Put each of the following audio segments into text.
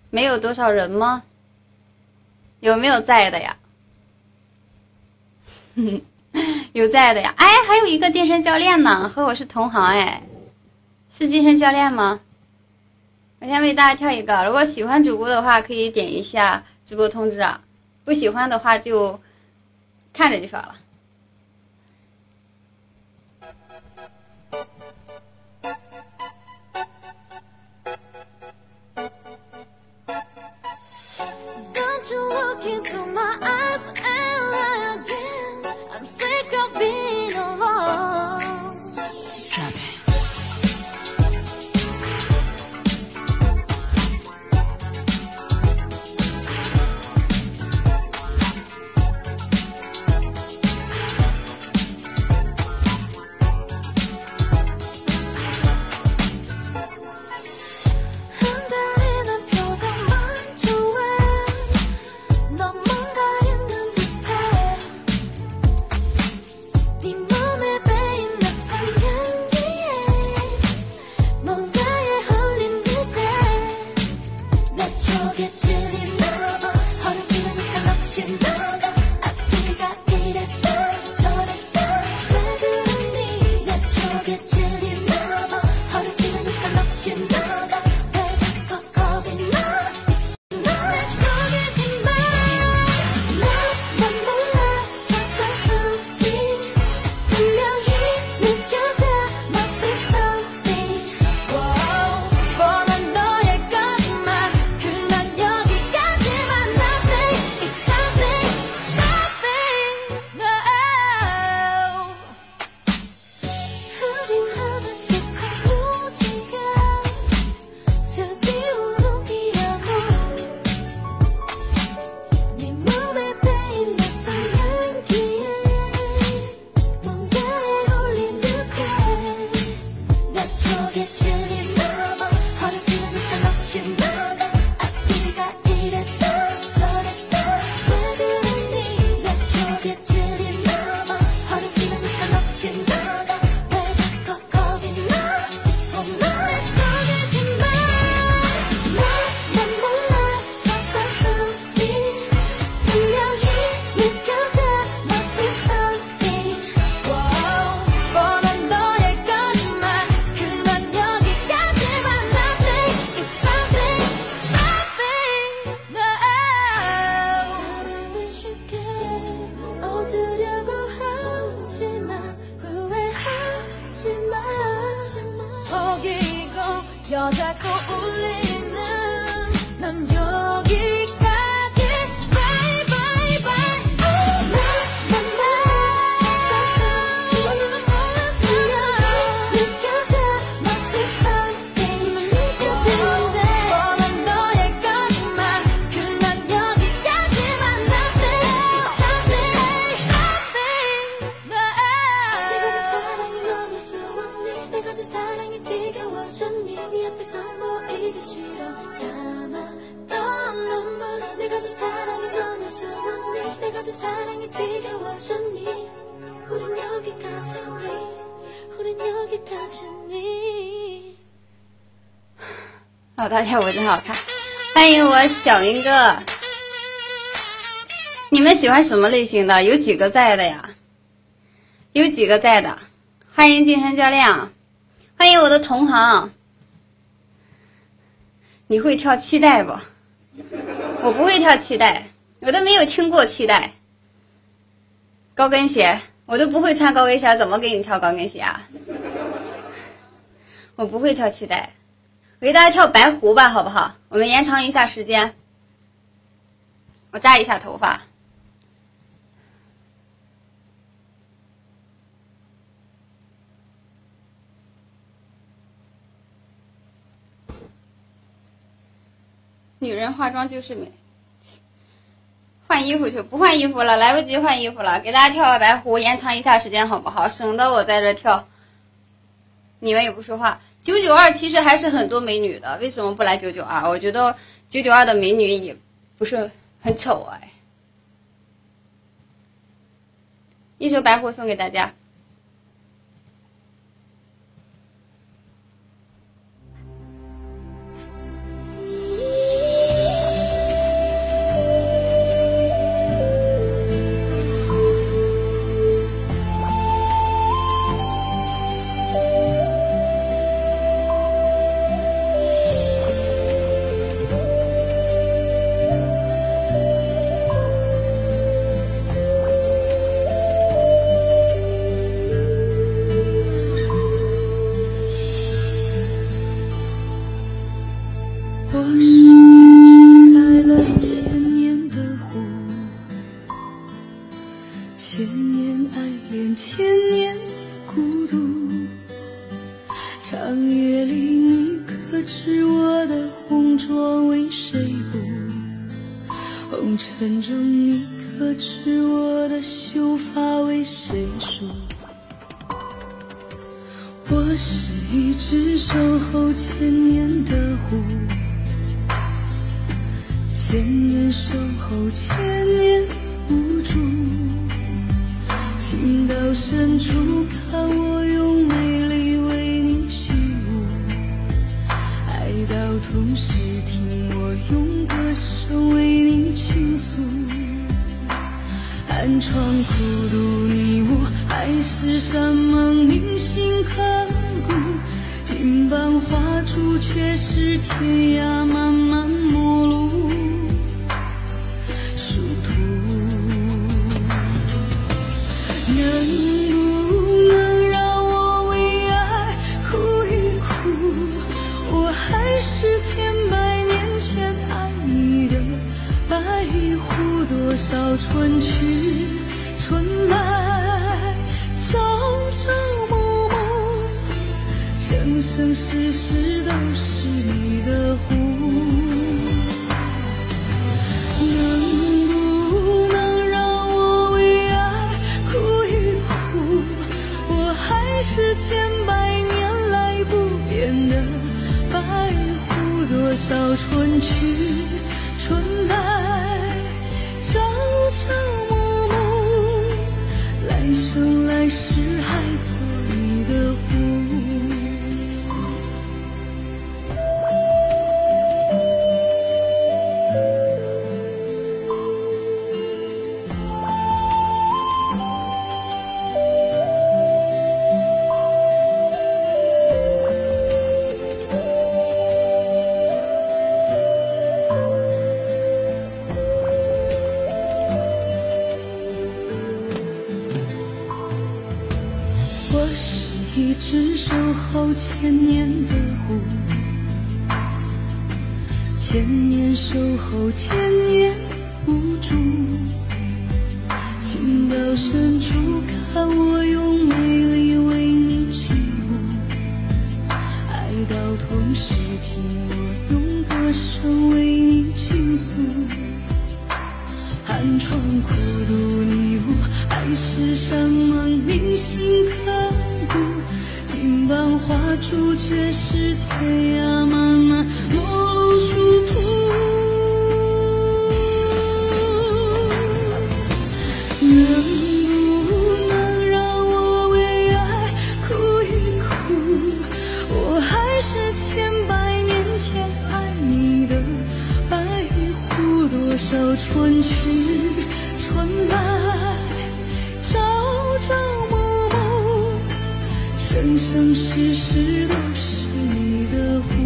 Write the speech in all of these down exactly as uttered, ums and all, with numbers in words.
没有多少人吗？有没有在的呀？有在的呀。哎，还有一个健身教练呢，和我是同行哎，是健身教练吗？我先为大家跳一个，如果喜欢主播的话，可以点一下直播通知啊；不喜欢的话就看着就好了。 Don't you look into my eyes and lie again? I'm sick of being alone. Drop it. 老大跳舞真好看，欢迎我小云哥。你们喜欢什么类型的？有几个在的呀？有几个在的？欢迎健身教练，欢迎我的同行。你会跳气带不？我不会跳气带，我都没有听过气带。高跟鞋，我都不会穿高跟鞋，怎么给你跳高跟鞋啊？我不会跳气带。我给大家跳白狐吧，好不好？我们延长一下时间。我扎一下头发。女人化妆就是美。换衣服去，不换衣服了，来不及换衣服了。给大家跳个白狐，延长一下时间，好不好？省得我在这跳，你们也不说话。九九二其实还是很多美女的，为什么不来九九二？我觉得九九二的美女也不是很丑哎。一首白狐送给大家。 我是一只爱了千年的狐，千年爱恋，千年孤独。长夜里你可知我的红妆为谁补？红尘中你可知我的秀发为谁梳？我是一只守候千年的狐，千年守候，千年无助。情到深处，看我用美丽为你起舞；爱到痛时，听我用歌声为你倾诉。寒窗苦读，你我海誓山盟，铭心刻骨。金榜画柱，却是天涯漫漫陌路。殊途，能不能让我为爱哭一哭？我还是千百年前爱你的白狐。多少春去春来，朝朝暮暮，生生世世都是你的狐。能不能让我为爱哭一哭？我还是千百年来不变的白狐。多少春去春来，朝朝暮暮，来生来世还做你的狐。我是一只守候千年的狐，千年守候，千年无助。情到深处，看我用美丽为你起舞；爱到痛时，听我用歌声为你倾诉。寒窗苦读，你我海誓山盟，铭心刻骨。金榜画柱，却是天涯漫漫陌路殊途。能不能让我为爱哭一哭？我还是千百年前爱你的白狐。多少春去春来，朝朝暮暮，生生世世都是你的狐。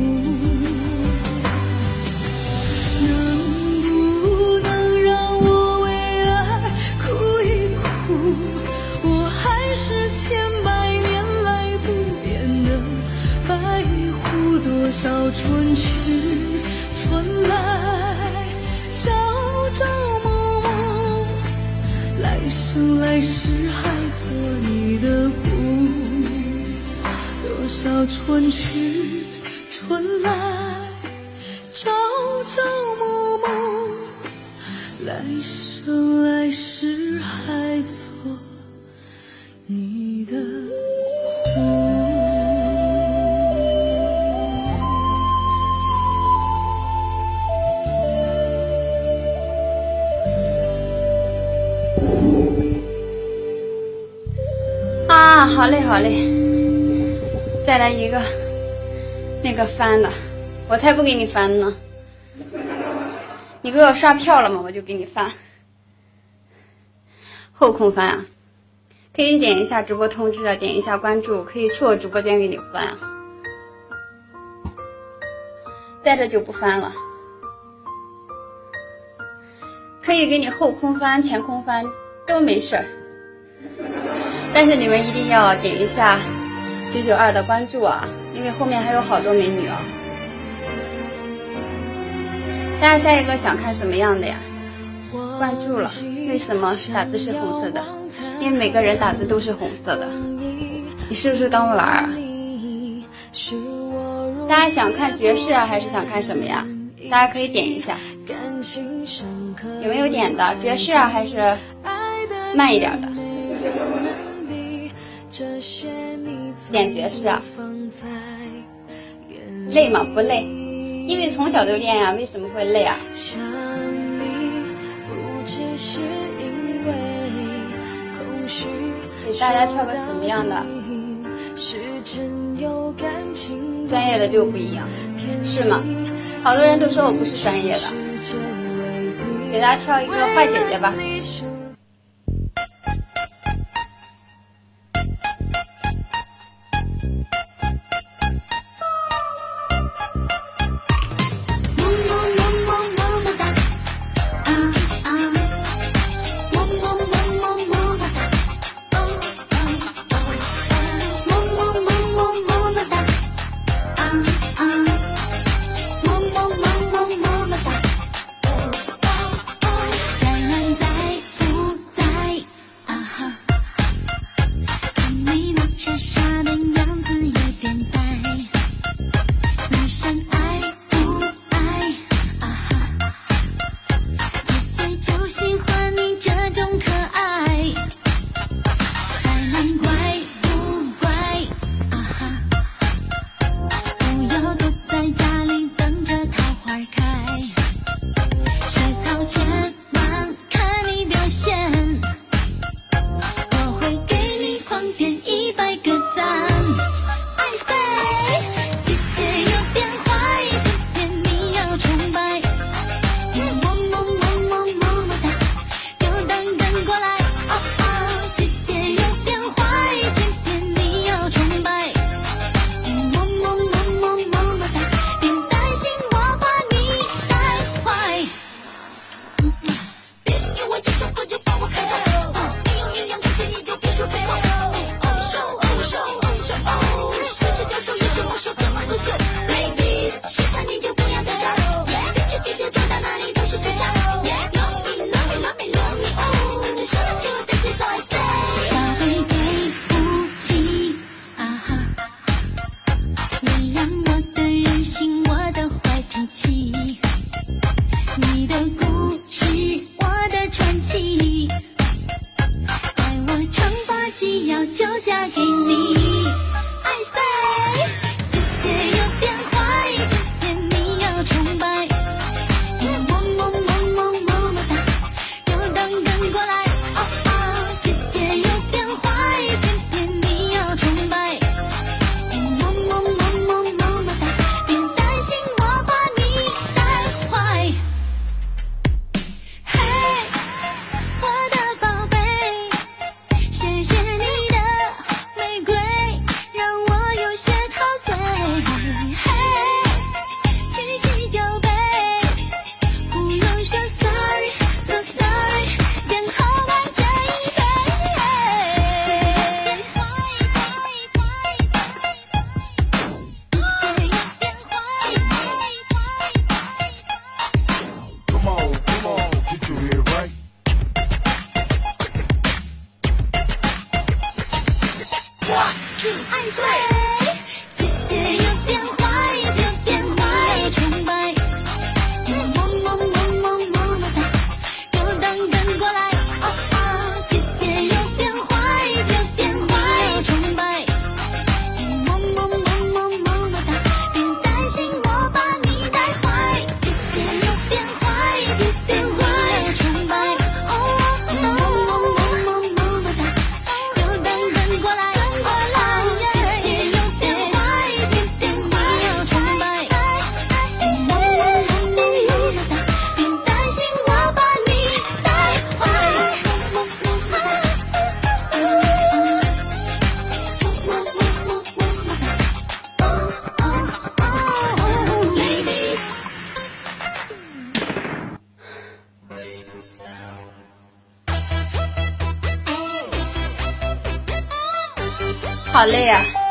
能不能让我为爱哭一哭？我还是千百年来不变的白狐。多少春去春来，朝朝暮暮，来生来世还做你的狐。多少春去春来，朝朝暮暮，来生来世还做你的狐。 啊，好嘞好嘞，再来一个那个翻的，我才不给你翻呢，你给我刷票了吗？我就给你翻。后空翻啊，可以点一下直播通知啊，点一下关注，可以去我直播间给你翻啊。在这就不翻了，可以给你后空翻、前空翻都没事儿。但是你们一定要点一下九九二的关注啊，因为后面还有好多美女啊。 大家下一个想看什么样的呀？关注了。为什么打字是红色的？因为每个人打字都是红色的。你是不是当我玩啊？大家想看爵士啊，还是想看什么呀？大家可以点一下，有没有点的？爵士啊，还是慢一点的？点爵士啊。累吗？不累，因为从小就练呀。为什么会累啊？给大家跳个什么样的？专业的就不一样，是吗？好多人都说我不是专业的。给大家跳一个坏姐姐吧。好累啊。